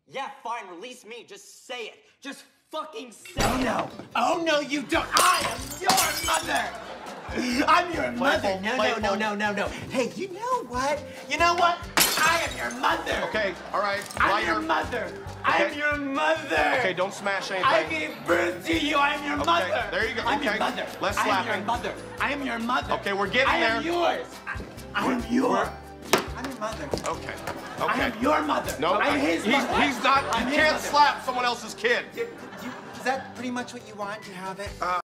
Yeah, fine, release me. Just say it. Just fucking say it. Oh, no. Oh, no, you don't. I am your mother. I'm your mother. No. Hey, you know what? You know what? I am your mother. Okay, all right. I'm your mother. I'm your mother. Okay, don't smash anything. I gave birth to you. I'm your mother. There you go. I'm Okay. your mother. Less I am slapping. your mother. I am your mother. Okay, we're getting there. I am yours. I am yours. I'm your mother. Okay. I am your mother. No, I'm his mother. He's not. I'm You his can't mother. slap someone else's kid. Is that pretty much what you want? You have it?